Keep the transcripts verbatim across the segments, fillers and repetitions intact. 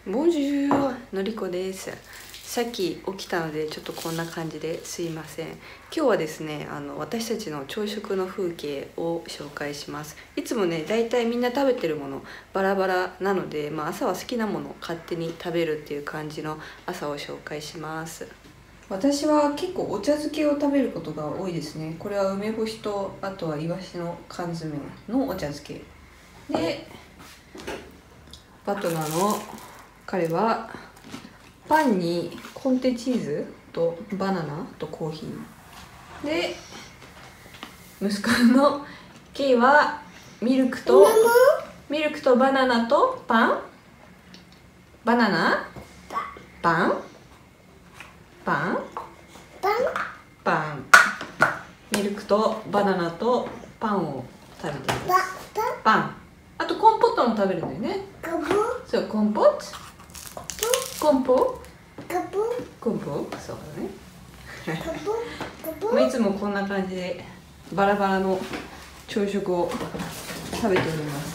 ボンジュール、のりこです。さっき起きたのでちょっとこんな感じですいません。今日はですね、あの私たちの朝食の風景を紹介します。いつもね、だいたいみんな食べてるものバラバラなので、まあ、朝は好きなものを勝手に食べるっていう感じの朝を紹介します。私は結構お茶漬けを食べることが多いですね。これは梅干しと、あとはイワシの缶詰のお茶漬けで、バトナの彼はパンにコンテチーズとバナナとコーヒーで、息子のケイはミルクとミルクとバナナとパンバナナパンパンパンミルクとバナナとパンを食べています。パン、あとコンポットも食べるんだよね。そう、コンポットコンポコンポそうだね。まあいつもこんな感じでバラバラの朝食を食べております。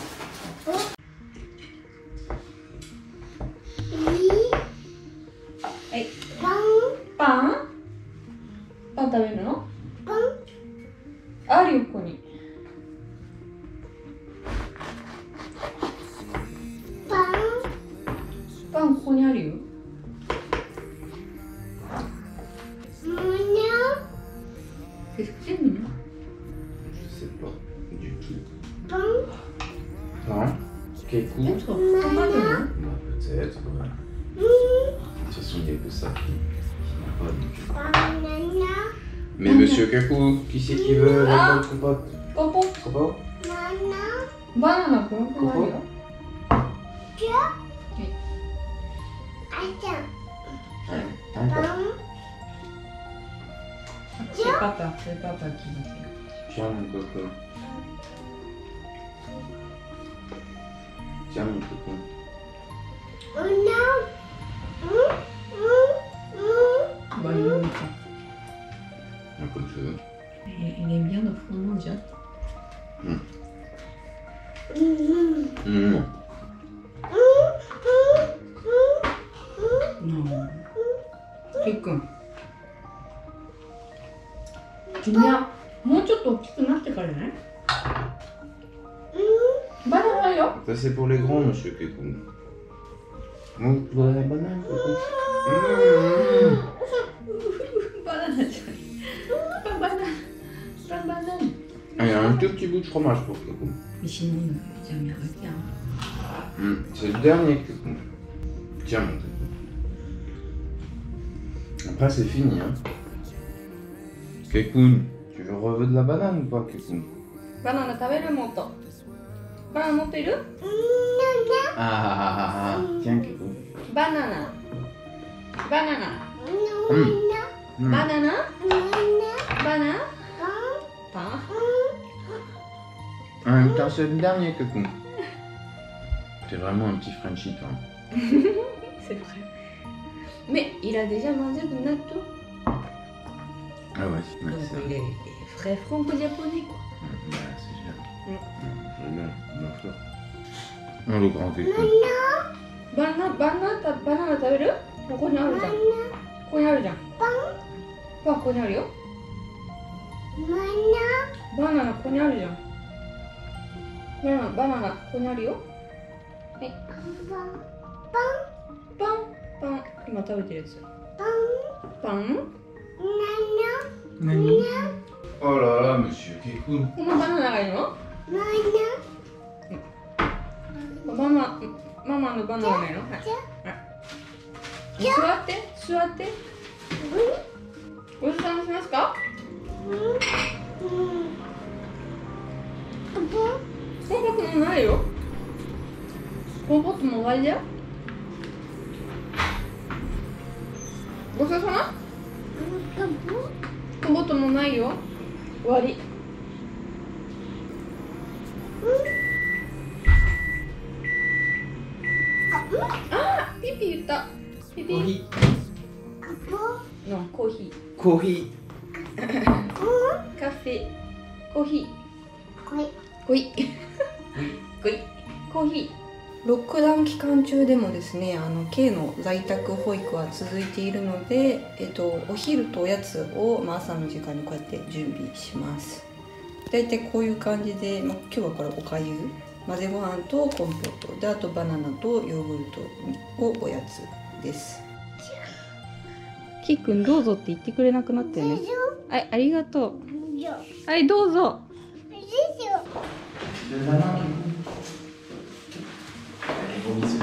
はい、パンパン食べるの？あるよ、ここに。パンここにあるよ。Qu'est-ce que c'est, Mignon? Je sais pas du tout. Pain? Pain? Quelque chose? Banana? Bah, peut-être, ouais. De toute façon, il n'y a que ça qui n'a pas donc. Banana? Mais monsieur Kakou, qui c'est qui veut la bonne compote? Compote? Compote? Banana,ここにあるよ。C'est papa, c'est papa qui l'a fait. Tiens mon coco. Tiens mon coco. Bah, il aime ça. Comme tu veux. Il aime bien notre fromage mondial. Hum. Hum. Non. C'est con. 君はもうちょっと大きくなってからね。バナナよ。 Ça c'est pour les grands, monsieur Kekou. Vous voulez la banane, Kekou? Banane, pas banane, pas banane. Ah, il y a un tout petit bout de fromage pour Kekou. Mais sinon, il n'a jamais arrêté. Hein. Mmh, c'est le dernier Kekou. Tiens mon Kekou. Après c'est fini, hein. Kekou, tu veux reveux de la banane ou pas, Kekou? Banane, tu veux le montant? Banane, tu veux? Ah, ah, ah, ah, tiens, Kekou. Banana. Banana. Mmh. Banana. Banana. Pain. En même temps, c'est le dernier, Kekou. T'es vraiment un petit Frenchie, toi. C'est vrai. Mais il a déjà mangé du natto. Ah ouais, c'est Donc il est frais franco-japonais, quoi. Ouais, c'est génial. Mm. C'est bien, bien sûr. Oh, le grand Kekou. Banana, banana, banana, tu veux? ここにあるじゃん。ここにあるじゃん。パン？パンここにあるよ。バナナここにあるじゃん。バナナ、バナナここにあるよ。はい。パン？パン？パン。今食べてるやつ。パン？パン？ Nani? Oh là là, monsieur Kekou. このバナナがいいの？ママ、ママのバナナがいいの？はい。座って、座って。ごちそうさましますか？コンポットもないよ。コンポットも終わりだよ。ごちそうさま？コンポットもないよ。終わり。あー、ピピ言った。ピピ。 コーヒー。のコーヒー。コーヒー。カフェ。コーヒー。コイ。コイ。コイ。コーヒー。 ロックダウン期間中でもですね、あの K の在宅保育は続いているので、えっと、お昼とおやつを、まあ、朝の時間にこうやって準備します。だいたいこういう感じで、まあ、今日はこれおかゆ、混ぜご飯とコンポートで、あとバナナとヨーグルトをおやつです。きっくんどうぞって言ってくれなくなったよね。はい、ありがとう。はい、どうぞ。 ゴミ